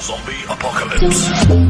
Zombie Apocalypse.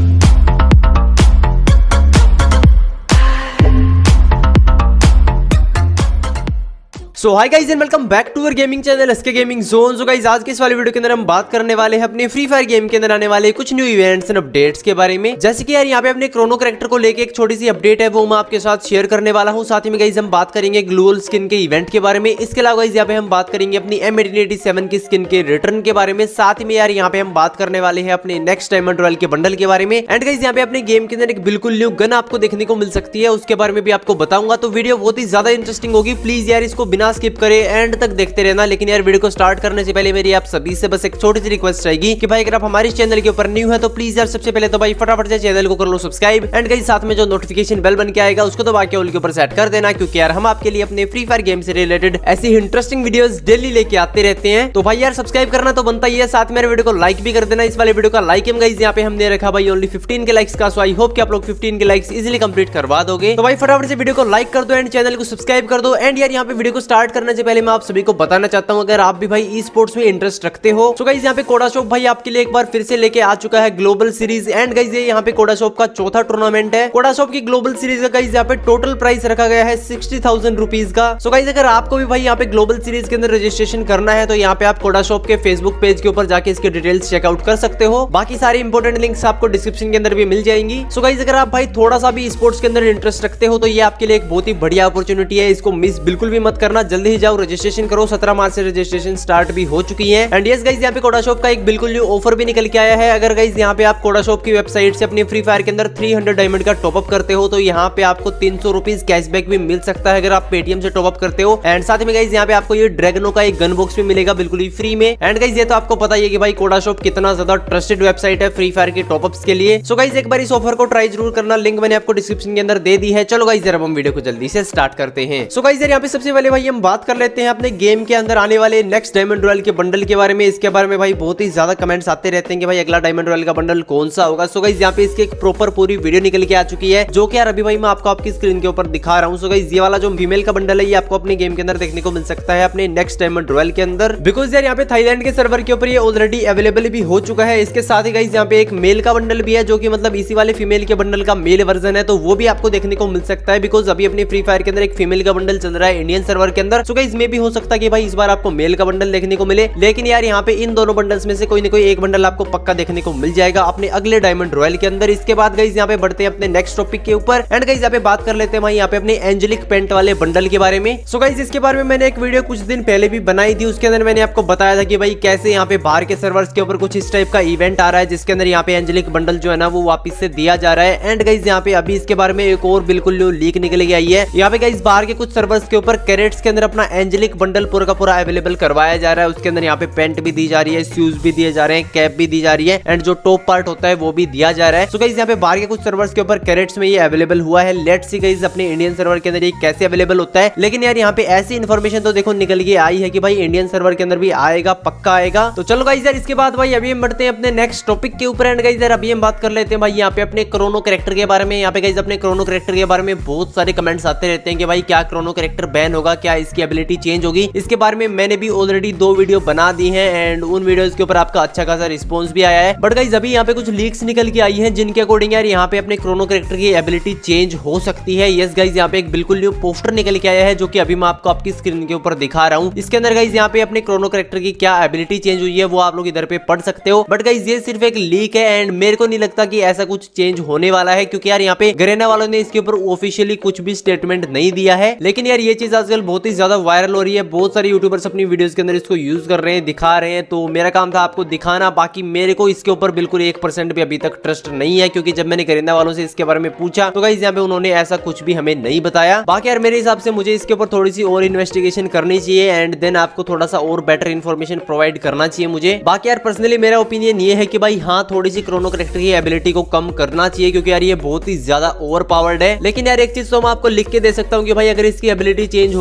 So hi guys and welcome back to our gaming channel SK gaming zone. So guys आज के इस वाले video के अंदर हम बात करने वाले हैं अपने फ्री फायर गेम के अंदर आने वाले कुछ न्यू इवेंट्स एंड अपडेट्स के बारे में। जैसे कि यार यहाँ पे अपने क्रोनो कैरेक्टर को लेके एक छोटी सी अपडेट है वो मैं आपके साथ शेयर करने वाला हूँ। साथ ही में गाइस हम बात करेंगे ग्लोअल स्किन के इवेंट के बारे में। इसके अलावा गाइस यहाँ पे हम बात करेंगे अपनी M1887 की स्किन के रिटर्न के बारे में। साथ ही में यार यहाँ पे हम बात करने वाले हैं अपने नेक्स्ट डायमंड रॉयल के बंडल के बारे में। एंड गाइस यहाँ पे अपने गेम के अंदर एक बिल्कुल न्यू गन आपको देखने को मिल सकती है, उसके बारे में भी आपको बताऊंगा। तो वीडियो बहुत ही ज्यादा इंटरेस्टिंग होगी, प्लीज यार इसको बिना स्किप करे एंड तक देखते रहना। लेकिन यार वीडियो को स्टार्ट करने से पहले मेरी आप सभी से बस एक छोटी सी रिक्वेस्ट रहेगी कि भाई अगर आप हमारे चैनल के ऊपर न्यू है तो प्लीज यार सबसे पहले तो भाई फटाफट से चैनल को कर लो सब्सक्राइब एंड गाइस साथ में जो नोटिफिकेशन बेल बन के आएगा उसको दबा के ऑल के ऊपर सेट कर देना, क्योंकि यार हम आपके लिए अपने फ्री फायर गेम से रिलेटेड ऐसी इंटरेस्टिंग वीडियोस डेली लेके आते रहते हैं। तो भाई यार सब्सक्राइब करना तो बनता ही है, साथ में वीडियो को लाइक भी कर देना। इस वाले वीडियो का लाइक एम गाइस यहाँ पे हमने रखा भाई ओनली 15 के लाइक्स का। सो आई होप कि आप लोग 15 के लाइक्स इजीली कंप्लीट करवा दोगे। तो भाई फटाफट से वीडियो को लाइक कर दो एंड चैनल को सब्सक्राइब कर दो। एंड यार यहाँ पे वीडियो को स्टार्ट करने से पहले मैं आप सभी को बताना चाहता हूँ, अगर आप भी भाई ई स्पोर्ट्स में इंटरेस्ट रखते हो तो गाइस यहाँ पे कोडा शॉप भाई आपके लिए एक बार फिर से लेके आ चुका है ग्लोबल सीरीज। एंड गाइस ये यहाँ पे कोडा शॉप का चौथा टूर्नामेंट है। कोडा शॉप की ग्लोबल सीरीज का गाइस यहाँ पे टोटल प्राइस रखा गया है 60,000 रुपीज का। सो गाइस अगर आपको भी भाई यहाँ पे ग्लोबल सीरीज के अंदर रजिस्ट्रेशन करना है तो यहाँ पे आप कोडा शॉप के फेसबुक पेज के ऊपर जाके इसके डिटेल्स चेकआउट कर सकते हो। बाकी सारी इंपोर्टेंट लिंक्स आपको डिस्क्रिप्शन के अंदर भी मिल जाएंगी। सो गाइस अगर आप भाई थोड़ा सा भी स्पोर्ट्स के अंदर इंटरेस्ट रखते हो तो ये आपके लिए एक बहुत ही बढ़िया अपॉर्चुनिटी है, इसको मिस बिल्कुल भी मत करना। जल्दी ही जाओ रजिस्ट्रेशन करो, 17 मार्च से रजिस्ट्रेशन स्टार्ट भी हो चुकी है। एंड यस गाइस यहाँ पे कोडा शॉप का एक बिल्कुल न्यू ऑफर भी निकल के आया है। अगर गाइस यहाँ पे आप कोडा शॉप की वेबसाइट से अपनी फ्री फायर के अंदर 300 डायमंड का टॉपअप करते हो तो यहाँ पे आपको 300 रुपीज कैशबैक भी मिल सकता है अगर आप पेटीएम से टॉपअप करते हो। एंड साथ में गाइस यहाँ पे आपको ये ड्रैगनो का एक गन बॉक्स भी मिलेगा बिल्कुल ही फ्री में। एंड गाइस ये तो आपको पता ही है कि भाई कोडा शॉप कितना ज्यादा ट्रस्टेड वेबसाइट है फ्री फायर के टॉपअप्स के लिए। सो गाइस एक बार इस ऑफर को ट्राई जरूर करना, लिंक मैंने आपको डिस्क्रिप्शन के अंदर दे दी है। चलो गाइस जरा हम वीडियो को जल्दी से स्टार्ट करते हैं। सो गाइस यहाँ पे सबसे पहले भाई हम बात कर लेते हैं अपने गेम के अंदर आने वाले नेक्स्ट डायमंड रॉयल के बंडल के बारे में। इसके बारे में भाई बहुत ही ज्यादा कमेंट्स आते रहते हैं कि भाई अगला डायमंड रॉयल का बंडल कौन सा होगा। सो गाइस यहाँ पे इसकी एक प्रॉपर पूरी वीडियो निकल के आ चुकी है जो कि यार अभी भाई मैं आपको आपकी स्क्रीन के ऊपर दिखा रहा हूँ। सो गाइस ये वाला जो फीमेल का बंडल है ये आपको अपने गेम के अंदर देखने को मिल सकता है अपने नेक्स्ट डायमंड रॉयल के अंदर, बिकॉज यार यहाँ पे थाईलैंड के सर्वर के ऊपर ये ऑलरेडी अवेलेबल भी हो चुका है। इसके साथ ही गाइस यहाँ पे एक मेल का बंडल भी है जो कि मतलब इसी वाले फीमेल के बंडल का मेल वर्जन है, तो वो भी आपको देखने को मिल सकता है। बिकॉज अभी अपनी फ्री फायर के अंदर एक फीमेल का बंडल चल रहा है इंडियन सर्वर के अंदर। सो गाइस में भी हो सकता है कि भाई इस बार आपको मेल का बंडल देखने को मिले, लेकिन यार यहाँ पे इन दोनों बंडल्स में से कोई ना कोई एक बंडल आपको पक्का देखने को मिल जाएगा अपने अगले डायमंड रॉयल के अंदर। इसके बाद गाइस यहाँ पे बढ़ते हैं अपने नेक्स्ट टॉपिक के ऊपर। एंड गाइस यहाँ पे बात कर लेते हैं भाई यहाँ पे अपने एंजेलिक पेंट वाले बंडल के बारे में। सो गाइस इसके बारे में मैंने एक वीडियो कुछ दिन पहले भी बनाई थी, उसके अंदर मैंने आपको बताया था कि भाई कैसे यहाँ पे बाहर के सर्वर्स के ऊपर कुछ इस टाइप का इवेंट आ रहा है जिसके अंदर यहाँ पे एंजेलिक बंडल जो है ना वो वापस से दिया जा रहा है। एंड गाइस यहाँ पे अभी इसके बारे में एक और बिल्कुल न्यू लीक निकल के आई है। यहाँ पे गाइस बाहर के कुछ सर्वर्स के ऊपर कैरेट्स के अंदर अपना एंजेलिक बंडल पूरा का पूरा अवेलेबल करवाया जा रहा है। उसके अंदर यहाँ पे पेंट भी दी जा रही है, शूज भी दिए जा रहे हैं, कैप भी दी जा रही है एंड जो टॉप पार्ट होता है वो भी दिया जा रहा है। सो गाइस यहाँ पे बाहर के कुछ सर्वर्स के ऊपर कैरेट्स में ये अवेलेबल हुआ है। लेट्स सी गाइस अपने इंडियन सर्वर के अंदर ये कैसे अवेलेबल होता है। लेकिन यार यहाँ पे ऐसी इन्फॉर्मेशन तो देखो निकल के आई है कि भाई इंडियन सर्वर के अंदर भी आएगा, पक्का आएगा। तो चलो गाइस यार इसके बाद भाई अभी हम बढ़ते हैं अपने नेक्स्ट टॉपिक के ऊपर। एंड गाइस यार अभी हम बात कर लेते हैं भाई यहाँ पे अपने क्रोनो कैरेक्टर के बारे में। यहाँ पे गाइस अपने क्रोनो कैरेक्टर के बारे में बहुत सारे कमेंट्स आते रहते हैं कि भाई क्या क्रोनो कैरेक्टर बैन होगा, क्या इसकी एबिलिटी चेंज होगी। इसके बारे में मैंने भी ऑलरेडी 2 वीडियो बना दी है एंड उन वीडियोस के ऊपर आपका अच्छा खासा रिस्पॉन्स भी आया है। बट गाइस अभी यहाँ पे कुछ लीक्स निकल के आई है जिनके अकॉर्डिंग यार यहाँ पे अपने क्रोनो कैरेक्टर की एबिलिटी चेंज हो सकती है। यस गाइस यहाँ पे एक बिल्कुल न्यू पोस्टर निकल के आया है जो कि अभी मैं आपको आपकी स्क्रीन के ऊपर दिखा रहा हूँ। इसके अंदर गाइस यहाँ पे अपने क्रोनो कैरेक्टर की क्या एबिलिटी चेंज हुई है वो आप लोग इधर पे पढ़ सकते हो। बट गाइस ये सिर्फ एक लीक है एंड मेरे को नहीं लगता कि ऐसा कुछ चेंज होने वाला है, क्योंकि यार यहाँ पे गरेना वालों ने इसके ऊपर ऑफिशियली कुछ भी स्टेटमेंट नहीं दिया है। लेकिन यार ये चीज आजकल बहुत ही ज्यादा वायरल हो रही है, बहुत सारे यूट्यूबर्स अपनी वीडियोस के अंदर इसको यूज कर रहे हैं, दिखा रहे हैं। तो मेरा काम था आपको दिखाना, बाकी मेरे को इसके ऊपर बिल्कुल 1% भी अभी तक ट्रस्ट नहीं है, क्योंकि जब मैंने गरेना वालों से इसके बारे में पूछा तो गाइस यहाँ पे उन्होंने ऐसा कुछ भी हमें नहीं बताया। बाकी यार मेरे हिसाब से मुझे इसके ऊपर थोड़ी सी और इन्वेस्टिगेशन करनी चाहिए एंड देन आपको थोड़ा सा और बेटर इन्फॉर्मेशन प्रोवाइड करना चाहिए मुझे। बाकी यार पर्सनली मेरा ओपिनियन ये है कि भाई हाँ थोड़ी सी क्रोनो कैरेक्टर की एबिलिटी को कम करना चाहिए, क्योंकि यार ये बहुत ही ज्यादा ओवर पावर्ड है। लेकिन यार एक चीज तो मैं आपको लिख के दे सकता हूँ कि भाई अगर इसकी एबिलिटी चेंज होगी तो भाई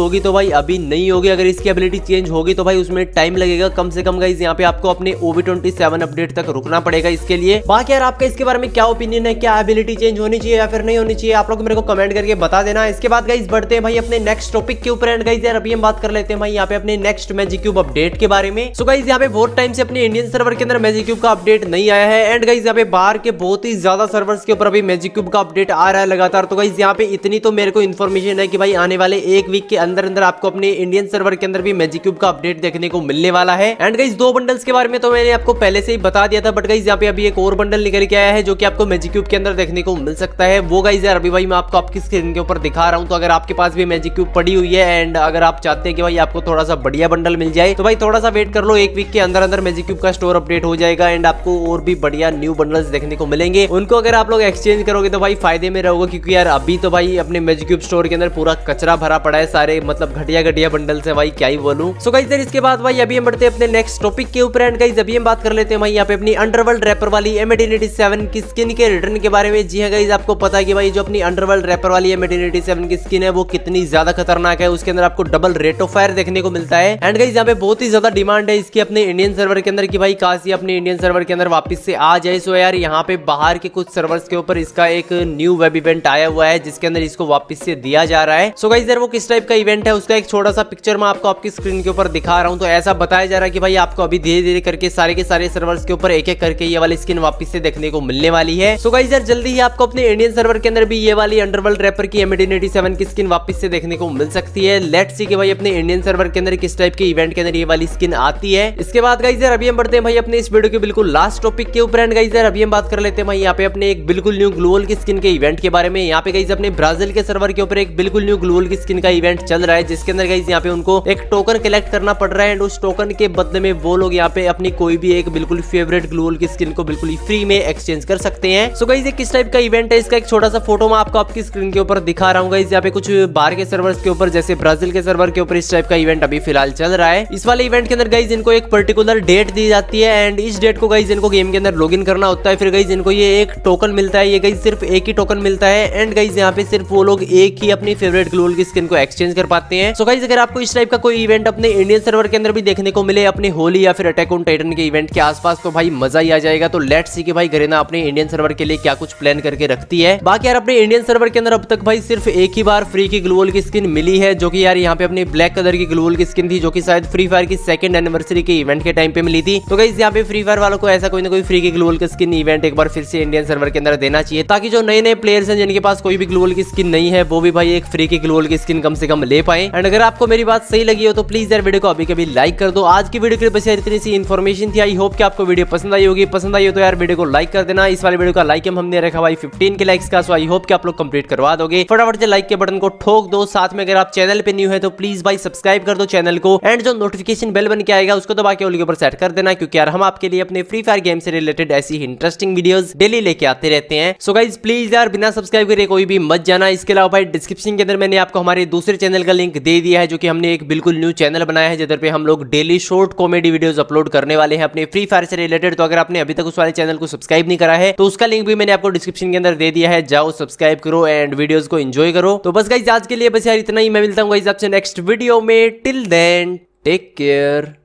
भाई अभी नहीं होगी। अगर इसकी एबिलिटी चेंज होगी तो भाई उसमें टाइम लगेगा कम से कम गाइस। यहाँ पे आपको अपने OB27 अपडेट तक रुकना पड़ेगा इसके लिए। बाकी यार आपका इसके बारे में क्या ओपिनियन है, क्या एबिलिटी चेंज होनी चाहिए या फिर नहीं होनी चाहिए, आप लोग मेरे को कमेंट करके बता देना। इसके बाद गाइस बढ़ते हैं भाई अपने नेक्स्ट टॉपिक के ऊपर। एंड गाइस यार अभी हम बात कर लेते हैं भाई यहाँ पे अपने नेक्स्ट मैजिक क्यूब अपडेट के बारे में। सो गाइस यहाँ पे बहुत टाइम से अपने इंडियन सर्वर के अंदर मैजिक क्यूब का अपडेट नहीं आया है। एंड गाइस यहाँ पे बाहर के बहुत ही ज्यादा सर्वर्स के ऊपर अभी मैजिक क्यूब का अपडेट आ रहा है लगातार। तो गाइस यहाँ पे इतनी तो मेरे को इन्फॉर्मेशन है कि भाई आने वाले एक वीक के अंदर अंदर आपको अपने इंडियन सर्वर के अंदर भी मैजिक क्यूब का अपडेट देखने को मिलने वाला है। एंड गाइस 2 बंडल्स के बारे में तो मैंने आपको पहले से ही बता दिया था, बट गाइस यहाँ पे अभी एक और बंडल निकल के आया है जो कि आपको मैजिक क्यूब के अंदर देखने को मिल सकता है। वो गाइस यार अभी भाई मैं आपको आपकी स्क्रीन के ऊपर दिखा रहा हूँ। तो अगर आपके पास भी मैजिक क्यूब पड़ी हुई है एंड अगर आप चाहते हैं कि भाई आपको थोड़ा सा बढ़िया बंडल मिल जाए तो भाई थोड़ा सा वेट कर लो, एक वीक के अंदर अंदर मैजिक क्यूब का स्टोर अपडेट हो जाएगा एंड आपको और भी बढ़िया न्यू बंडल्स देखने को मिलेंगे। उनको अगर आप लोग एक्सचेंज करोगे तो भाई फायदे में रहोगे, क्योंकि यार अभी तो भाई अपने मैजिक क्यूब स्टोर के अंदर पूरा कचरा भरा पड़ा है, सारे मतलब घटिया बंडल्स है भाई, क्या ही बोलूं। सो गाइस इसके बाद भाई अभी हम बढ़ते हैं अपने नेक्स्ट टॉपिक के ऊपर। एंड गाइस अभी हम बात कर लेते हैं भाई यहाँ पे अपनी अंडरवर्ल्ड रैपर वाली M1887 की स्किन के रिटर्न के बारे में। जी हाँ गाइस आपको पता है कि भाई जो अपनी अंडरवर्ल्ड रैपर वाली M1887 की स्किन है वो कितनी ज्यादा खतरनाक है। उसके अंदर आपको डबल रेट ऑफ फायर देखने को मिलता है। एंड गाइस यहाँ पे बहुत ही ज्यादा डिमांड है इसकी अपने इंडियन सर्वर के अंदर कि भाई काश ये अपने इंडियन सर्वर के अंदर वापस से आ जाए। सो यार यहाँ पे बाहर के कुछ सर्वर्स के ऊपर इसका एक न्यू वेब इवेंट आया हुआ है जिसके अंदर इसको वापस से दिया जा रहा है। सो गाइस यार वो किस टाइप का इवेंट है उसका एक छोटा सा पिक्चर मैं आपको आपकी स्क्रीन के ऊपर दिखा रहा हूँ। तो ऐसा बताया जा रहा है कि भाई आपको अभी धीरे धीरे करके सारे के सारे सर्वर्स के ऊपर एक एक करके ये वाली स्किन वापस से देखने को मिलने वाली है। सो गाइस यार जल्दी ही आपको अपने इंडियन सर्वर के अंदर भी ये वाली अंडरवर्ल्ड रैपर की M1887 की स्किन वापस से देखने को मिल सकती है। लेट्स सी कि भाई अपने इंडियन सर्वर के अंदर किस टाइप के इवेंट के अंदर ये वाली स्किन आती है। इसके बाद गाइस यार अभी हम बढ़ते हैं भाई अपने इस वीडियो के बिल्कुल लास्ट टॉपिक के ऊपर। एंड गाइस यार अभी हम बात कर लेते हैं भाई यहाँ पे अपने एक बिल्कुल न्यू ग्लोवल की स्किन के इवेंट के बारे में। यहाँ पे गाइस अपने ब्राजील के सर्वर के ऊपर एक बिल्कुल न्यू ग्लोवल की स्किन का इवेंट चल रहा है जिसके अंदर गाइस यहाँ पे उनको एक टोकन कलेक्ट करना पड़ रहा है एंड उस टोकन के बदले में वो लोग यहाँ पे अपनी कोई भी एक बिल्कुल फेवरेट ग्लोवल की स्किन को बिल्कुल फ्री में एक्सचेंज कर सकते हैं। सो गाइस ये किस टाइप का इवेंट है इसका एक छोटा सा फोटो मैं आपको आपकी स्क्रीन के ऊपर दिखा रहा हूँ। गाइस यहाँ पे कुछ बाहर के सर्वर्स के ऊपर जैसे ब्राजील के सर्वर के ऊपर इस टाइप का इवेंट अभी फिलहाल चल रहा है। इस वाले इवेंट के अंदर गाइस इनको एक पर्टिकुलर डेट दी जाती है एंड इस डेट को गाइस इनको गेम के अंदर लॉगिन करना होता है। फिर गाइस इनको ये एक टोकन मिलता है, ये गाइस सिर्फ एक ही टोकन मिलता है एंड गाइस यहाँ पे सिर्फ वो लोग एक ही अपनी फेवरेट ग्लोवल की स्किन को एक्सचेंज कर पाते हैं। सो गाइस अगर आपको इस टाइप का कोई इवेंट अपने इंडियन सर्वर के अंदर भी देखने को मिले अपने होली या फिर अटैक ऑन टाइटन के इवेंट के आसपास तो भाई मजा ही आ जाएगा। तो लेट्स सी कि भाई गरीना अपने इंडियन सर्वर के लिए क्या कुछ प्लान करके रखती है। बाकी यार अपने इंडियन सर्वर के अंदर अब तक भाई सिर्फ एक ही बार फ्री की ग्लोवल की स्किन मिली है जो कि यार यहाँ पे अपनी ब्लैक कलर की ग्लोवल की स्किन थी जो कि शायद फ्री फायर की 2nd एनिवर्सरी के इवेंट के टाइम पे मिली थी। तो गाइस यहाँ पे फ्री फायर वालों को ऐसा कोई ना कोई फ्री की ग्लोवल की स्किन इवेंट एक बार फिर से इंडियन सर्वर के अंदर देना चाहिए ताकि जो नए नए प्लेयर्स हैं जिनके पास कोई भी ग्लोवल की स्किन नहीं है वो भी भाई एक फ्री की ग्लोवल की स्किन कम से कम ले पाए। एंड अगर आपको मेरी बात सही लगी हो तो प्लीज यार वीडियो को अभी कभी लाइक कर दो। आज की वीडियो के लिए बस यार इतनी सी इन्फॉर्मेशन थी। आई होप कि आपको वीडियो पसंद आई होगी। पसंद आई हो तो यार वीडियो को लाइक कर देना। इस वाले वीडियो का लाइक हमने रखा भाई 15 के लाइक्स का। सो आई होप कि आप लोग कंप्लीट करवा दोगे। फटाफट से लाइक के बटन को ठोक दो। साथ में अगर आप चैनल पे न्यू है तो प्लीज भाई सब्सक्राइब कर दो चैनल को एंड जो नोटिफिकेशन बेल बन के आएगा उसको दबा के ऑल के ऊपर सेट कर देना क्योंकि यार हम आपके लिए अपने फ्री फायर गेम से रिलेटेड ऐसी इंटरेस्टिंग वीडियोस डेली लेके आते रहते हैं। सो गाइस प्लीज यार बिना सब्सक्राइब करे कोई भी मत जाना। इसके अलावा भाई डिस्क्रिप्शन के अंदर मैंने आपको हमारे दूसरे चैनल का लिंक दे दिया है जो कि हमने एक बिल्कुल न्यू चैनल बनाया है जिधर पे हम लोग daily short comedy videos upload करने वाले हैं अपने फ्री फायर से रिलेटेड। तो अगर आपने अभी तक उस वाले चैनल को सब्सक्राइब नहीं करा है तो उसका लिंक भी मैंने आपको डिस्क्रिप्शन के अंदर दे दिया है। जाओ सब्सक्राइब करो एंड वीडियोस को एंजॉय करो। तो बस गाइस आज के लिए बस यार इतना ही। मैं मिलता हूँ गाइस आपसे नेक्स्ट वीडियो में। Till then take care.